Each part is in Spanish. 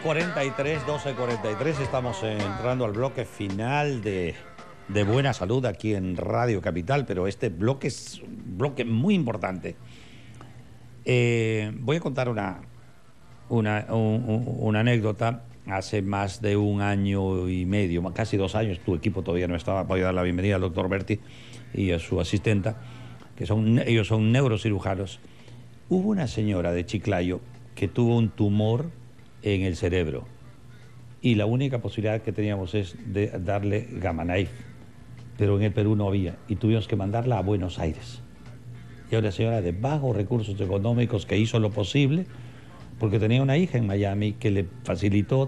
12:43, 12:43, estamos entrando al bloque final de Buena Salud aquí en Radio Capital, pero este bloque es un bloque muy importante. Voy a contar una anécdota. Hace más de un año y medio, casi 2 años, tu equipo todavía no estaba. Voy a dar la bienvenida al doctor Berti y a su asistenta, que ellos son neurocirujanos. Hubo una señora de Chiclayo que tuvo un tumor en el cerebro y la única posibilidad que teníamos es de darle Gamma Knife, pero en el Perú no había y tuvimos que mandarla a Buenos Aires. Y una señora de bajos recursos económicos que hizo lo posible porque tenía una hija en Miami que le facilitó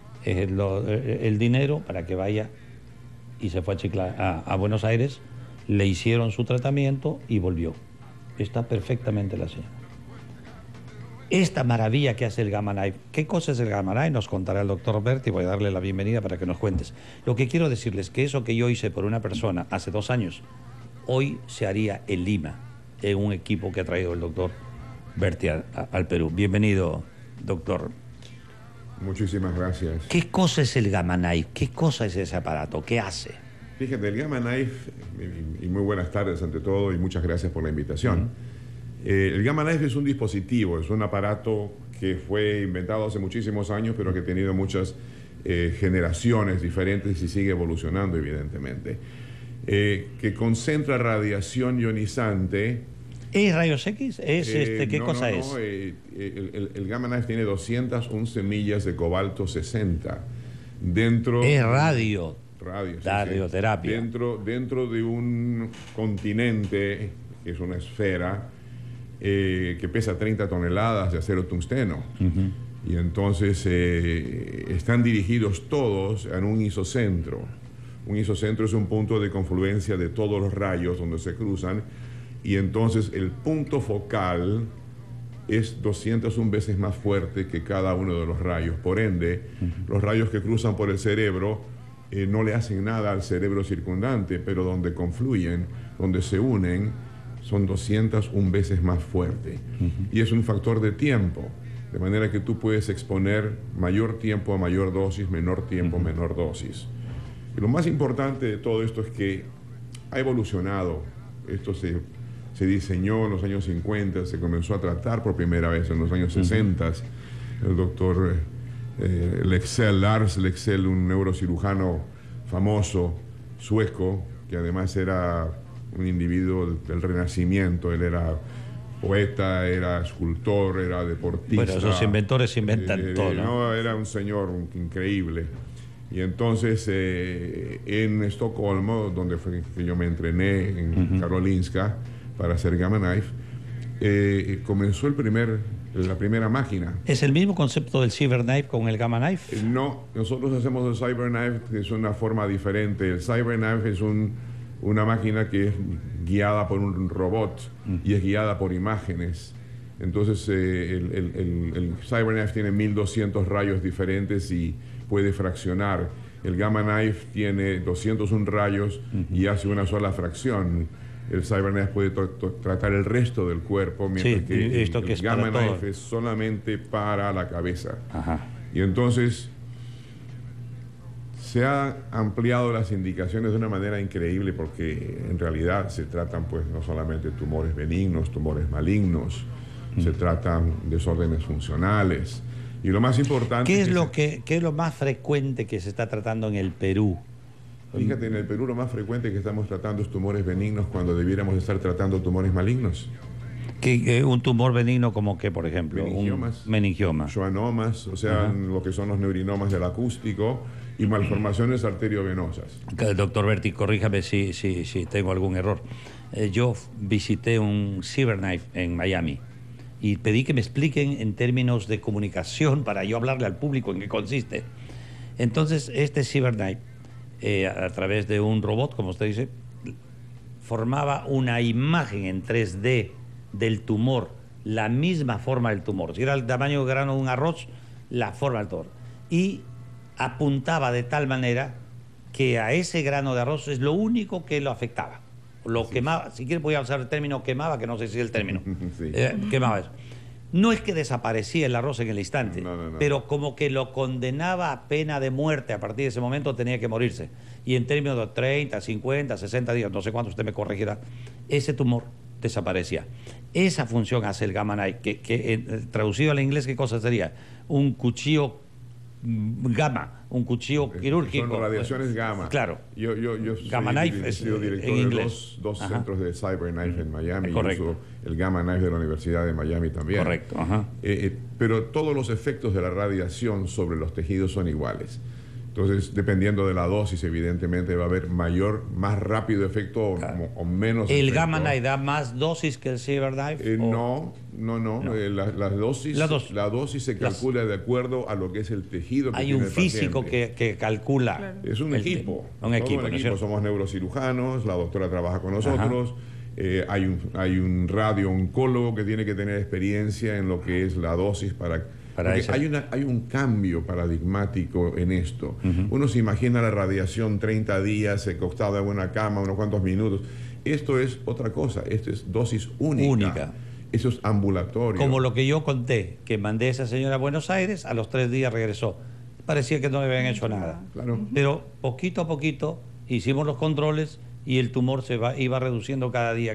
el dinero para que vaya, y se fue a Buenos Aires, le hicieron su tratamiento y volvió. Está perfectamente la señora. Esta maravilla que hace el Gamma Knife. ¿Qué cosa es el Gamma Knife? Nos contará el doctor Berti. Voy a darle la bienvenida para que nos cuentes. Lo que quiero decirles es que eso que yo hice por una persona hace 2 años, hoy se haría en Lima, en un equipo que ha traído el doctor Berti al Perú. Bienvenido, doctor. Muchísimas gracias. ¿Qué cosa es el Gamma Knife? ¿Qué cosa es ese aparato? ¿Qué hace? Fíjate, el Gamma Knife, y muy buenas tardes ante todo, y muchas gracias por la invitación. El Gamma Knife es un dispositivo, es un aparato que fue inventado hace muchísimos años, pero que ha tenido muchas generaciones diferentes y sigue evolucionando, evidentemente. Que concentra radiación ionizante. ¿Es rayos X? ¿Qué cosa es? El Gamma Knife tiene 211 millas de cobalto 60 dentro. Es radioterapia. Dentro de un continente que es una esfera que pesa 30 toneladas de acero tungsteno. Y entonces están dirigidos todos en un isocentro. Un isocentro es un punto de confluencia de todos los rayos donde se cruzan. Y entonces el punto focal es 201 veces más fuerte que cada uno de los rayos. Por ende, los rayos que cruzan por el cerebro no le hacen nada al cerebro circundante, pero donde confluyen, donde se unen, son 201 veces más fuerte. Y es un factor de tiempo, de manera que tú puedes exponer mayor tiempo a mayor dosis, menor tiempo, menor dosis. Y lo más importante de todo esto es que ha evolucionado. Esto se diseñó en los años 50, se comenzó a tratar por primera vez en los años 60. El doctor Lars Leksell, un neurocirujano famoso, sueco, que además era un individuo del Renacimiento. Él era poeta, era escultor, era deportista. Bueno, esos inventores inventan todo, ¿no? No, era un señor increíble. Y entonces en Estocolmo, donde fue que yo me entrené, en Karolinska, para hacer Gamma Knife, comenzó la primera máquina. ¿Es el mismo concepto del CyberKnife con el Gamma Knife? No, nosotros hacemos el CyberKnife, que es una forma diferente. El CyberKnife es una máquina que es guiada por un robot y es guiada por imágenes. Entonces el CyberKnife tiene 1200 rayos diferentes y puede fraccionar. El Gamma Knife tiene 201 rayos y hace una sola fracción. El CyberKnife puede tratar el resto del cuerpo, mientras que el Gamma Knife es solamente para la cabeza. Y entonces se han ampliado las indicaciones de una manera increíble, porque en realidad se tratan pues no solamente tumores benignos, tumores malignos, se tratan desórdenes funcionales. Y lo más importante... ¿Qué es lo más frecuente que se está tratando en el Perú? Fíjate, en el Perú lo más frecuente que estamos tratando es tumores benignos cuando debiéramos estar tratando tumores malignos. Un tumor benigno como que, por ejemplo, meningiomas, un meningioma, schwannomas, o sea, lo que son los neurinomas del acústico, y malformaciones arteriovenosas. Doctor Berti, corríjame si tengo algún error. Yo visité un CyberKnife en Miami y pedí que me expliquen en términos de comunicación para yo hablarle al público en qué consiste. Entonces, este CyberKnife, a través de un robot, como usted dice, formaba una imagen en 3D del tumor, la misma forma del tumor. Si era el tamaño del grano de un arroz, la forma del tumor. Y apuntaba de tal manera que a ese grano de arroz es lo único que lo afectaba. Lo quemaba, si quiere voy a usar el término quemaba, que no sé si es el término. Sí. Quemaba eso. No es que desaparecía el arroz en el instante, No. pero como que lo condenaba a pena de muerte. A partir de ese momento tenía que morirse. Y en términos de 30, 50, 60 días, no sé cuánto usted me corregirá, ese tumor desaparecía. Esa función hace el Gamma Knife, que traducido al inglés, ¿qué cosa sería? Un cuchillo gamma, un cuchillo quirúrgico. Son radiaciones gamma. Claro. Yo Gamma Knife he sido director en de inglés. dos centros de CyberKnife en Miami. Correcto. Y uso el Gamma Knife de la Universidad de Miami también. Correcto. Ajá. Pero todos los efectos de la radiación sobre los tejidos son iguales. Entonces, dependiendo de la dosis, evidentemente va a haber más rápido efecto Claro. o menos ¿El efecto. Gamma Knife da más dosis que el CyberKnife? No. La dosis se calcula de acuerdo a lo que es el tejido que hay tiene un el físico paciente. que calcula. Claro. Es un equipo. Un equipo, ¿no es cierto? Somos neurocirujanos, la doctora trabaja con nosotros. Hay un radio-oncólogo que tiene que tener experiencia en lo que es la dosis porque eso. hay un cambio paradigmático en esto. Uno se imagina la radiación 30 días, acostado en una cama, unos cuantos minutos. Esto es otra cosa, esto es dosis única. Eso es ambulatorio. Como lo que yo conté, que mandé a esa señora a Buenos Aires, a los 3 días regresó. Parecía que no le habían hecho nada. Claro. Pero poquito a poquito hicimos los controles y el tumor iba reduciendo cada día.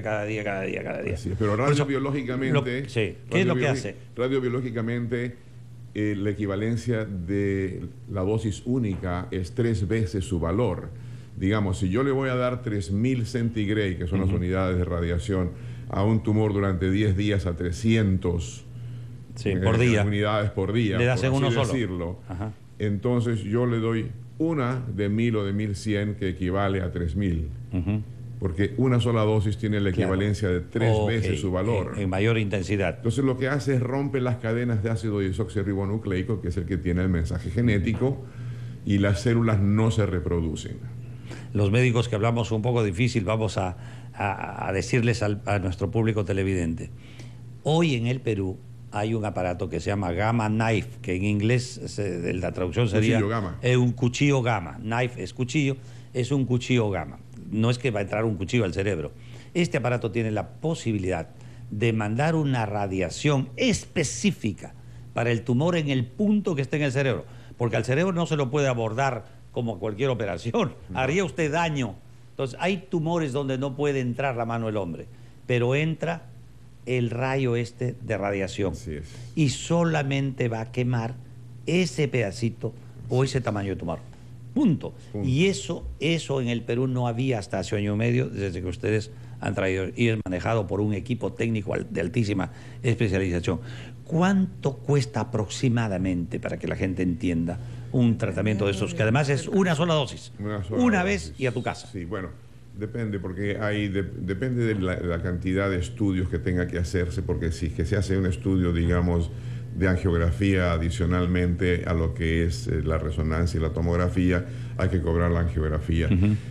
Así es, pero Por eso, radiobiológicamente... sí. ¿Qué es lo que hace? Radiobiológicamente, la equivalencia de la dosis única es 3 veces su valor. Digamos, si yo le voy a dar 3000 centigrade, que son las unidades de radiación, a un tumor durante 10 días a 300 por día. unidades por día, le das por en uno así solo. decirlo, Ajá. entonces yo le doy una de 1000 o de 1100 que equivale a 3000. Porque una sola dosis tiene la equivalencia de 3 veces su valor. En mayor intensidad. Entonces lo que hace es rompe las cadenas de ácido desoxirribonucleico, que es el que tiene el mensaje genético, y las células no se reproducen. Los médicos que hablamos un poco difícil, vamos a decirles a nuestro público televidente. Hoy en el Perú hay un aparato que se llama Gamma Knife, que en inglés la traducción sería un cuchillo gamma. Knife es cuchillo, es un cuchillo gamma. No es que va a entrar un cuchillo al cerebro. Este aparato tiene la posibilidad de mandar una radiación específica para el tumor en el punto que esté en el cerebro, porque al cerebro no se lo puede abordar como cualquier operación. Haría usted daño. Entonces, hay tumores donde no puede entrar la mano del hombre, pero entra el rayo de radiación. Así es. Y solamente va a quemar ese pedacito o ese tamaño de tumor. Punto. Y eso en el Perú no había hasta hace año y medio, desde que ustedes han traído, y es manejado por un equipo técnico de altísima especialización. ¿Cuánto cuesta aproximadamente, para que la gente entienda, un tratamiento de esos, que además es una sola dosis? Una vez y a tu casa. Sí, bueno, depende, porque depende de la cantidad de estudios que tenga que hacerse, porque si es que se hace un estudio, digamos, de angiografía adicionalmente a lo que es la resonancia y la tomografía, hay que cobrar la angiografía.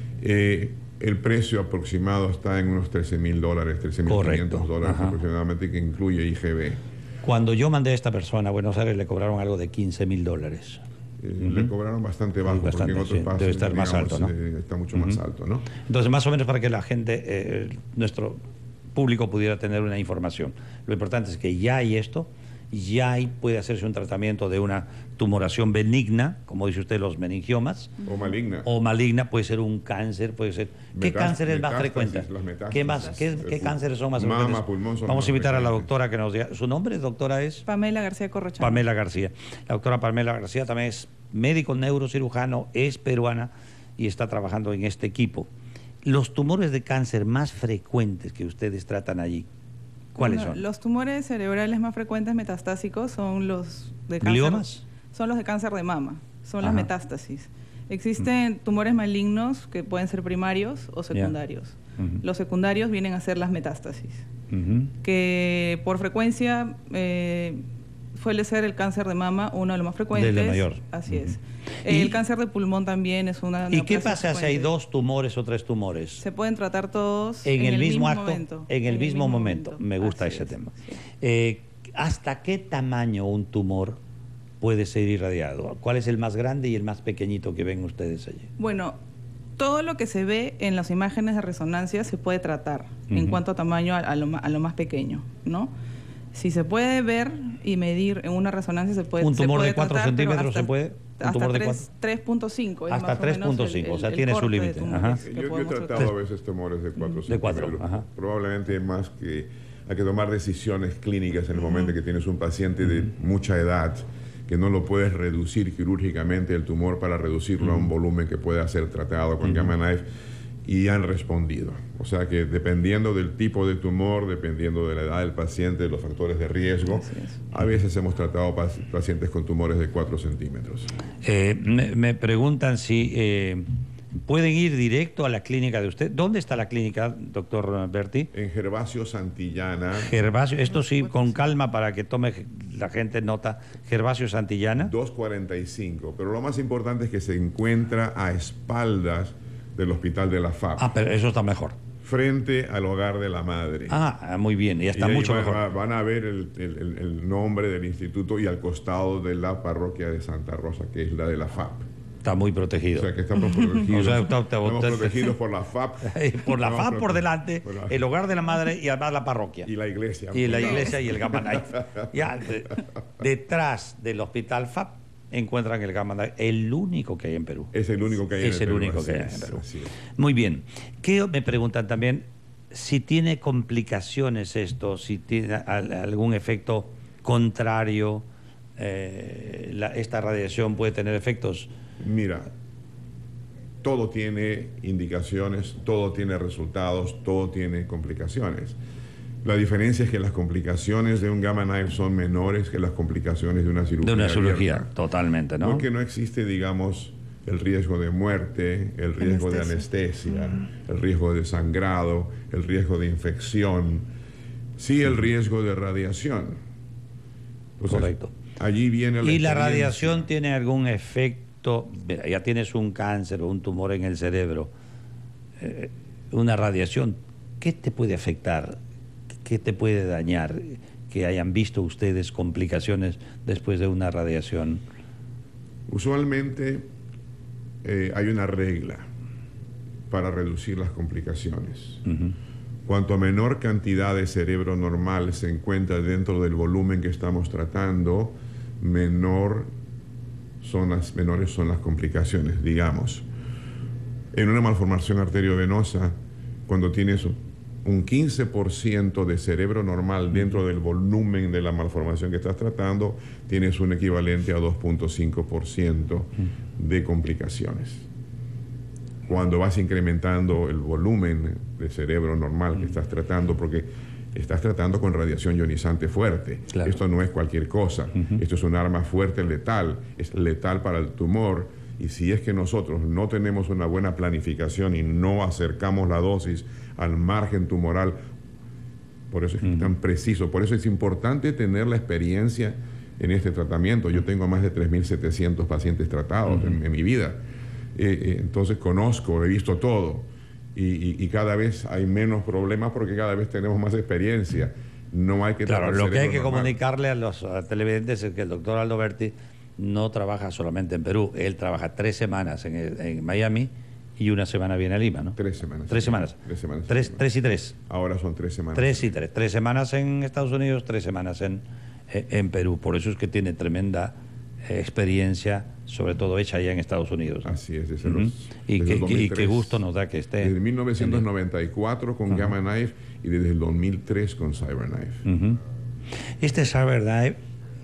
El precio aproximado está en unos $13,000, $13,500 aproximadamente, que incluye IGB. Cuando yo mandé a esta persona a Buenos Aires le cobraron algo de $15,000. Le cobraron bastante bajo, porque en otros países debe estar más alto, ¿no? Está mucho más alto, ¿no? Entonces, más o menos para que la gente, nuestro público pudiera tener una información. Lo importante es que ya hay esto, puede hacerse un tratamiento de una tumoración benigna, como dice usted, los meningiomas. O maligna. O maligna, puede ser un cáncer, puede ser... ¿Qué cáncer es más frecuente? ¿Qué cánceres son más frecuentes? Mama, pulmón son Vamos a más invitar a la frecuentes. doctora que nos diga... ¿Su nombre, doctora, es? Pamela García Corrochano. Pamela García. La doctora Pamela García también es médico neurocirujano, es peruana y está trabajando en este equipo. Los tumores de cáncer más frecuentes que ustedes tratan allí, ¿cuáles son? Los tumores cerebrales más frecuentes metastásicos son los de cáncer. ¿Gliomas? Son los de cáncer de mama, son las metástasis. Existen tumores malignos que pueden ser primarios o secundarios. Los secundarios vienen a ser las metástasis, que por frecuencia suele ser el cáncer de mama uno de los más frecuentes. De la mayor. Así es. El cáncer de pulmón también es una... ¿Y qué pasa si hay 2 tumores o 3 tumores? Se pueden tratar todos en el mismo acto, momento. En el mismo momento. Me gusta ese tema. Sí. ¿Hasta qué tamaño un tumor puede ser irradiado? ¿Cuál es el más grande y el más pequeñito que ven ustedes allí? Bueno, todo lo que se ve en las imágenes de resonancia se puede tratar en cuanto a tamaño a lo más pequeño, ¿no? Si se puede ver y medir en una resonancia, se puede. ¿Un tumor de 4 tratar, centímetros se puede? ¿Un Hasta tumor de 3.5. Hasta 3.5, o sea, tiene su límite. Yo he tratado a veces tumores de 4 centímetros. Probablemente más que hay que tomar decisiones clínicas en el momento que tienes un paciente de mucha edad, que no lo puedes reducir quirúrgicamente el tumor para reducirlo a un volumen que pueda ser tratado con Gamma Knife, y han respondido. O sea que dependiendo del tipo de tumor, dependiendo de la edad del paciente, de los factores de riesgo, a veces hemos tratado pacientes con tumores de 4 centímetros. Me preguntan si pueden ir directo a la clínica de usted. ¿Dónde está la clínica, doctor Berti? En Gervasio Santillana. Gervasio, esto sí, con calma para que tome la gente nota. Gervasio Santillana. 245. Pero lo más importante es que se encuentra a espaldas del Hospital de la FAP. Ah, pero eso está mejor. Frente al Hogar de la Madre. Ah, muy bien, y está mucho mejor. Van a ver el nombre del instituto y al costado de la parroquia de Santa Rosa, que es la de la FAP. Está muy protegido. O sea, que estamos protegidos. Estamos protegidos por la FAP. Por la FAP por delante, el Hogar de la Madre y además la parroquia. Y la iglesia. Y la iglesia y el Gamma Knife. Ya, detrás del Hospital FAP encuentran el Gamma Knife, el único que hay en Perú. Es el único que hay en Perú. Es el único que hay en Perú. Muy bien. ¿Qué me preguntan también? Si tiene complicaciones esto, si tiene algún efecto contrario, esta radiación puede tener efectos. Mira, todo tiene indicaciones, todo tiene resultados, todo tiene complicaciones. La diferencia es que las complicaciones de un Gamma Knife son menores que las complicaciones de una cirugía. De una cirugía, abierta. Totalmente, ¿no? Porque no existe, digamos, el riesgo de muerte, el riesgo de anestesia, el riesgo de sangrado, el riesgo de infección, sí el riesgo de radiación. Entonces, correcto. Allí viene ¿Y la radiación tiene algún efecto? Mira, ya tienes un cáncer o un tumor en el cerebro, una radiación, ¿qué te puede afectar? ¿Qué te puede dañar? Que hayan visto ustedes complicaciones después de una radiación. Usualmente hay una regla para reducir las complicaciones. Cuanto menor cantidad de cerebro normal se encuentra dentro del volumen que estamos tratando, menores son las complicaciones. Digamos, en una malformación arteriovenosa, cuando tienes un 15% de cerebro normal dentro del volumen de la malformación que estás tratando, tienes un equivalente a 2.5% de complicaciones. Cuando vas incrementando el volumen de cerebro normal que estás tratando, porque estás tratando con radiación ionizante fuerte. Claro. Esto no es cualquier cosa. Esto es un arma fuerte, letal. Es letal para el tumor. Y si es que nosotros no tenemos una buena planificación y no acercamos la dosis al margen tumoral, por eso es tan preciso. Por eso es importante tener la experiencia en este tratamiento. Yo tengo más de 3.700 pacientes tratados en mi vida. Entonces conozco, he visto todo. Y cada vez hay menos problemas porque cada vez tenemos más experiencia. No hay que Claro, lo que hay que comunicarle a los televidentes es que el doctor Aldo Berti no trabaja solamente en Perú. Él trabaja 3 semanas en Miami y 1 semana viene a Lima, ¿no? 3 semanas. 3 semanas. 3 y 3. Ahora son 3 semanas. 3 y 3. 3 semanas en Estados Unidos, 3 semanas en Perú. Por eso es que tiene tremenda experiencia, sobre todo hecha allá en Estados Unidos. Así es, y qué gusto nos da que esté. Desde 1994 con Gamma Knife y desde el 2003 con CyberKnife. Este CyberKnife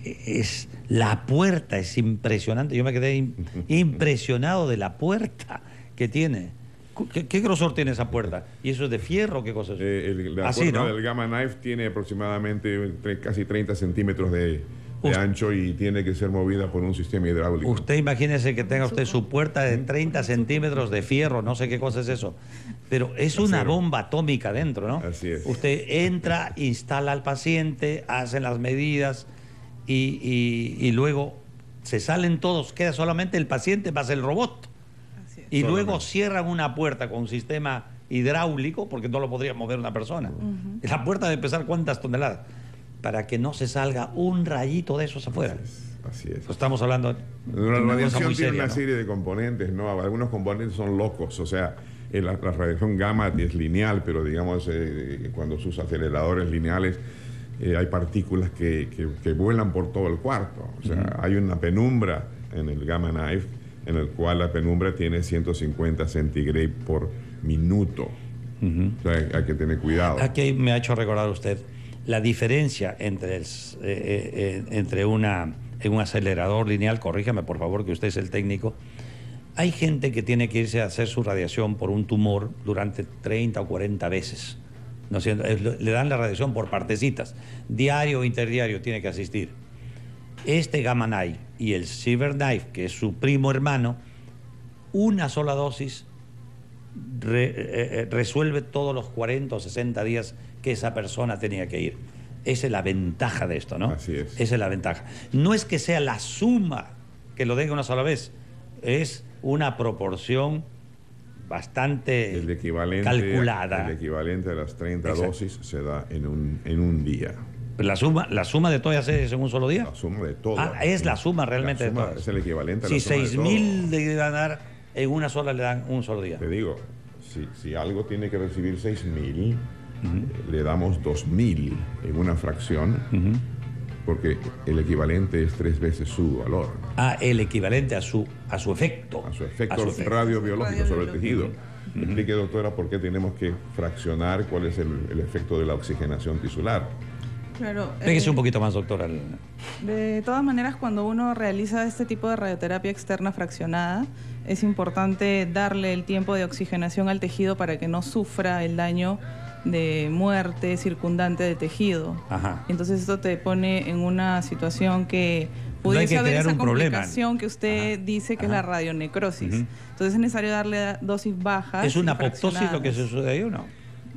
es la puerta, es impresionante. Yo me quedé impresionado de la puerta que tiene. ¿Qué grosor tiene esa puerta? ¿Y eso es de fierro? ¿Qué cosa es? La puerta del Gamma Knife tiene aproximadamente casi 30 centímetros de ancho y tiene que ser movida por un sistema hidráulico. Usted imagínese que tenga usted su puerta de 30 centímetros de fierro, no sé qué cosa es eso, pero es una bomba atómica dentro, ¿no? Así es. Usted entra, instala al paciente, hacen las medidas y luego se salen todos, queda solamente el paciente más el robot. Así es. Y luego cierran una puerta con un sistema hidráulico, porque no lo podría mover una persona. La puerta debe pesar ¿cuántas toneladas? Para que no se salga un rayito de esos afuera. Así es. Pues estamos hablando de la radiación tiene una serie de componentes, ¿no? Algunos componentes son locos, o sea, la radiación gamma es lineal, pero digamos cuando sus aceleradores lineales hay partículas que vuelan por todo el cuarto. O sea, hay una penumbra en el Gamma Knife en el cual la penumbra tiene 150 centigrade por minuto. O sea, hay que tener cuidado. Aquí me ha hecho recordar usted la diferencia entre, en un acelerador lineal, corríjame por favor que usted es el técnico. Hay gente que tiene que irse a hacer su radiación por un tumor durante 30 o 40 veces. ¿No? Le dan la radiación por partecitas. Diario o interdiario tiene que asistir. Este Gamma Knife y el CyberKnife, que es su primo hermano, una sola dosis resuelve todos los 40 o 60 días que esa persona tenía que ir. Esa es la ventaja de esto, ¿no? Así es. Esa es la ventaja. No es que sea la suma que lo den una sola vez, es una proporción bastante calculada. El equivalente a las 30 Exacto. dosis se da en un día. ¿La suma de todas es en un solo día? La suma de todas. Ah, es la suma realmente la suma de todas. es el equivalente a si la suma de 6.000 le van a dar, en una sola le dan un solo día. Te digo, si algo tiene que recibir 6.000, le damos 2.000 en una fracción, porque el equivalente es 3 veces su valor. Ah, el equivalente a su efecto. A su efecto radiobiológico sobre el tejido. Explique, doctora, por qué tenemos que fraccionar cuál es el efecto de la oxigenación tisular. Claro. Pégase un poquito más, doctora. De todas maneras, cuando uno realiza este tipo de radioterapia externa fraccionada, es importante darle el tiempo de oxigenación al tejido para que no sufra el daño de muerte circundante de tejido. Ajá. Entonces esto te pone en una situación que pudiese haber esa complicación que usted didice que es la radionecrosis. Entonces es necesario darle dosis bajas. ¿Es una apoptosis lo que se sucede ahí o no?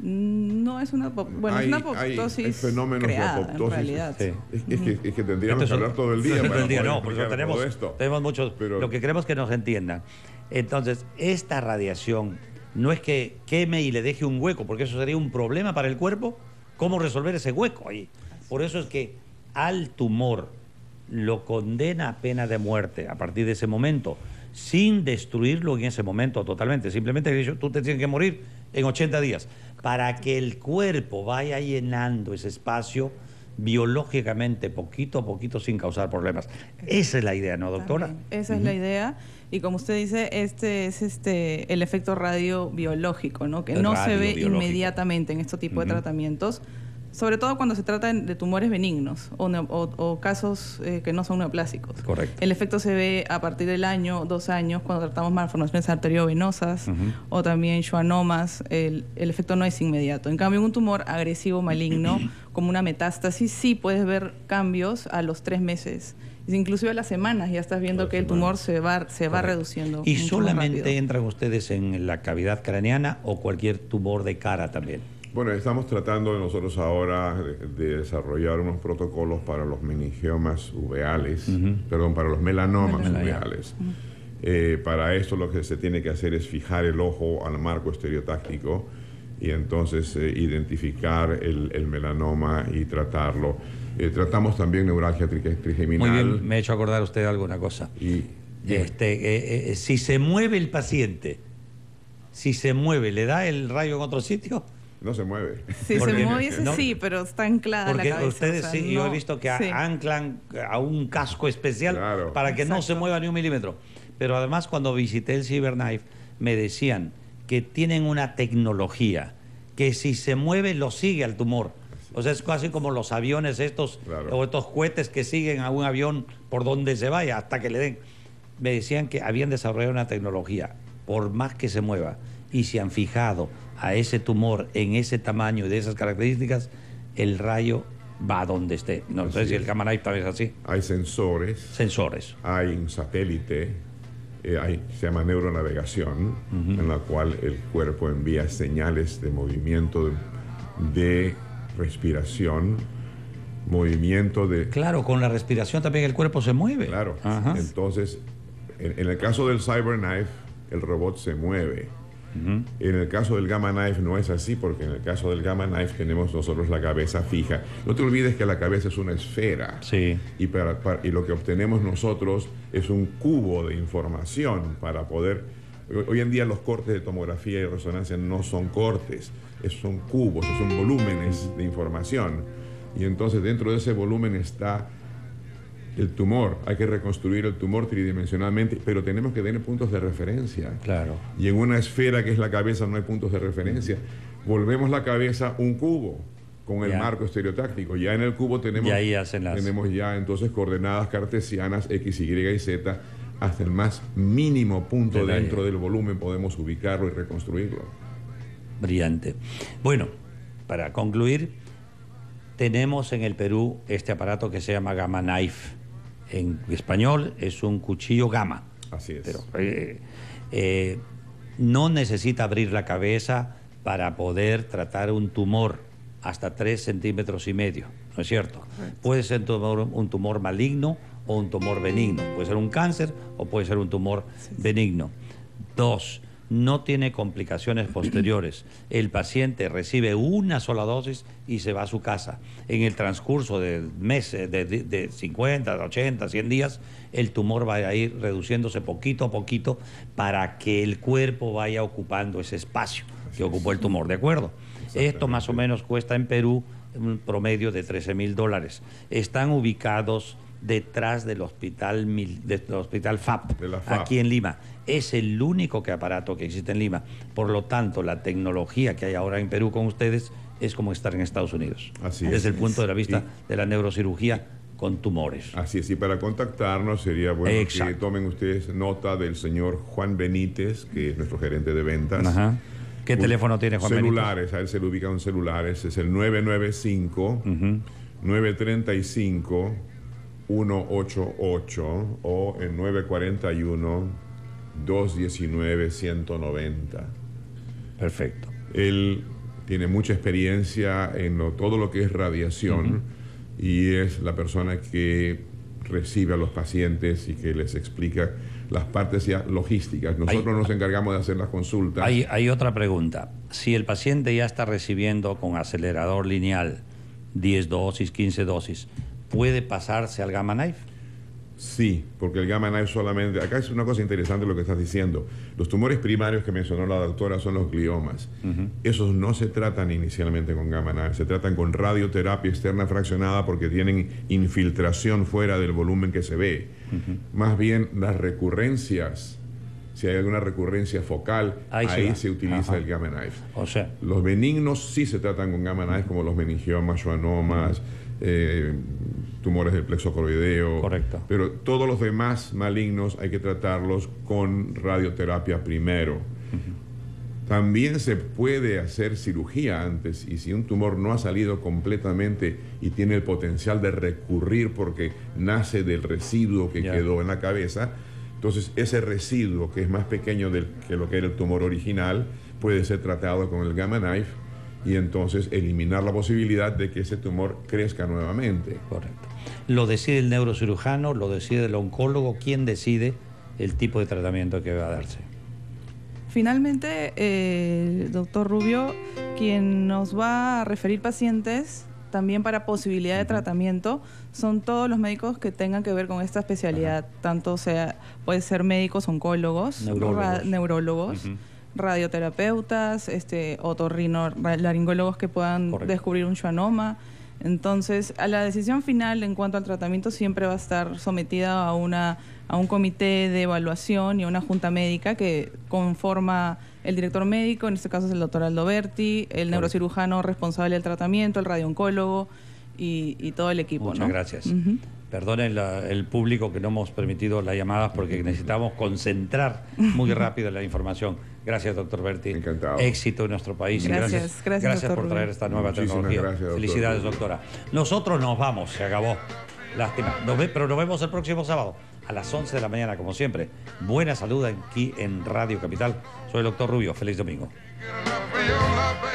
No es una, bueno, es una apoptosis hay fenómenos creada, de apoptosis. en realidad. Sí. Es que tendríamos que hablar todo el día. Todo el día, no, porque tenemos muchos. Pero lo que queremos que nos entiendan. Entonces, esta radiación no es que queme y le deje un hueco, porque eso sería un problema para el cuerpo. ¿Cómo resolver ese hueco ahí? Por eso es que al tumor lo condena a pena de muerte a partir de ese momento, sin destruirlo en ese momento totalmente. Simplemente tú te tienes que morir en 80 días, para que el cuerpo vaya llenando ese espacio biológicamente, poquito a poquito, sin causar problemas. Esa es la idea, ¿no, doctora? También. Esa es la idea. Y como usted dice, este es el efecto radiobiológico, ¿no? Que no se ve inmediatamente en este tipo de tratamientos, sobre todo cuando se trata de tumores benignos o casos que no son neoplásicos. Correcto. El efecto se ve a partir del año, 2 años, cuando tratamos malformaciones arteriovenosas o también schwannomas. El efecto no es inmediato. En cambio, en un tumor agresivo maligno, como una metástasis, sí puedes ver cambios a los 3 meses. Inclusive a las semanas ya estás viendo que el tumor se va reduciendo. ¿Y solamente entran ustedes en la cavidad craneana o cualquier tumor de cara también? Bueno, estamos tratando nosotros ahora de desarrollar unos protocolos para los meningiomas uveales, para los melanomas uveales. Para esto lo que se tiene que hacer es fijar el ojo al marco estereotáctico y entonces identificar el melanoma y tratarlo. Tratamos también neuralgia trigeminal. Muy bien, me ha hecho acordar usted alguna cosa. Si se mueve el paciente, ¿le da el rayo en otro sitio? No se mueve. Si se moviese, ¿no? Sí, pero está anclada la cabeza. Porque ustedes, sí, yo he visto que anclan a un casco especial para que no se mueva ni un milímetro. Pero además, cuando visité el CyberKnife, me decían que tienen una tecnología que si se mueve, lo sigue al tumor. O sea, es casi como los aviones estos, o estos cohetes que siguen a un avión por donde se vaya hasta que le den. Me decían que habían desarrollado una tecnología, por más que se mueva, y se han fijado a ese tumor en ese tamaño y de esas características, el rayo va a donde esté. No sé si el Gamma Knife también es así. Hay sensores. Hay un satélite. Se llama neuronavegación, en la cual el cuerpo envía señales de movimiento, de respiración, movimiento de... Claro, con la respiración también el cuerpo se mueve. Claro. Entonces, en el caso del CyberKnife, el robot se mueve. En el caso del Gamma Knife no es así, porque en el caso del Gamma Knife tenemos nosotros la cabeza fija. No te olvides que la cabeza es una esfera. Sí. Y lo que obtenemos nosotros es un cubo de información para poder... Hoy en día los cortes de tomografía y resonancia no son cortes, son cubos, son volúmenes de información. Y entonces dentro de ese volumen está el tumor. Hay que reconstruir el tumor tridimensionalmente, pero tenemos que tener puntos de referencia. Claro. Y en una esfera que es la cabeza no hay puntos de referencia. Volvemos la cabeza un cubo con el marco estereotáctico. Ya en el cubo tenemos, tenemos ya entonces coordenadas cartesianas X, Y y Z. Hasta el más mínimo punto dentro del volumen podemos ubicarlo y reconstruirlo. Brillante. Bueno, para concluir, tenemos en el Perú este aparato que se llama Gamma Knife. En español es un cuchillo gamma. Así es. Pero no necesita abrir la cabeza para poder tratar un tumor hasta 3,5 centímetros, ¿no es cierto? Correcto. Puede ser un tumor maligno o un tumor benigno. Puede ser un cáncer o puede ser un tumor benigno. 2, no tiene complicaciones posteriores. El paciente recibe una sola dosis y se va a su casa. En el transcurso del mes, de 50, 80, 100 días, el tumor va a ir reduciéndose poquito a poquito para que el cuerpo vaya ocupando ese espacio que ocupó el tumor, ¿de acuerdo? Esto más o menos cuesta en Perú un promedio de $13,000. Están ubicados detrás del hospital FAP, aquí en Lima. Es el único aparato que existe en Lima. Por lo tanto, la tecnología que hay ahora en Perú con ustedes es como estar en Estados Unidos. Así desde el punto de la vista de la neurocirugía con tumores. Así es, y para contactarnos sería bueno que tomen ustedes nota del señor Juan Benítez, que es nuestro gerente de ventas. Ajá. ¿Qué teléfono tiene Juan celulares, Benítez? A él se le ubican celulares, es el 995-935-188 o el 941-219-190. Perfecto. Él tiene mucha experiencia en todo lo que es radiación y es la persona que recibe a los pacientes y que les explica las partes ya logísticas. Nosotros nos encargamos de hacer las consultas. Hay otra pregunta. Si el paciente ya está recibiendo con acelerador lineal 10 dosis, 15 dosis, ¿puede pasarse al Gamma Knife? Sí, porque el Gamma Knife solamente... Acá es una cosa interesante lo que estás diciendo. Los tumores primarios que mencionó la doctora son los gliomas. Esos no se tratan inicialmente con Gamma Knife, se tratan con radioterapia externa fraccionada porque tienen infiltración fuera del volumen que se ve. Más bien las recurrencias, si hay alguna recurrencia focal, ahí se utiliza el Gamma Knife. O sea, los benignos sí se tratan con Gamma Knife, como los meningiomas, schwannomas, tumores del plexo coroideo. Correcto. Pero todos los demás malignos hay que tratarlos con radioterapia primero. También se puede hacer cirugía antes, y si un tumor no ha salido completamente y tiene el potencial de recurrir porque nace del residuo que quedó en la cabeza, entonces ese residuo, que es más pequeño que lo que era el tumor original, puede ser tratado con el Gamma Knife y entonces eliminar la posibilidad de que ese tumor crezca nuevamente. Correcto. ¿Lo decide el neurocirujano? ¿Lo decide el oncólogo? ¿Quién decide el tipo de tratamiento que va a darse? Finalmente, el doctor Rubio, quien nos va a referir pacientes también para posibilidad de tratamiento, son todos los médicos que tengan que ver con esta especialidad, tanto puede ser médicos oncólogos, neurólogos, radioterapeutas, otorrinolaringólogos que puedan descubrir un schwannoma. Entonces, a la decisión final en cuanto al tratamiento siempre va a estar sometida a un comité de evaluación y a una junta médica que conforma el director médico, en este caso es el doctor Aldo Berti, el neurocirujano responsable del tratamiento, el radiooncólogo y todo el equipo. Muchas gracias. Perdonen el público que no hemos permitido las llamadas porque necesitamos concentrar muy rápido la información. Gracias, doctor Berti. Encantado. Éxito en nuestro país. Gracias Por traer esta nueva tecnología. Gracias, felicidades, doctora. Nosotros nos vamos, se acabó. Lástima. Pero nos vemos el próximo sábado a las 11 de la mañana, como siempre. Buena salud aquí en Radio Capital. Soy el doctor Rubio. Feliz domingo.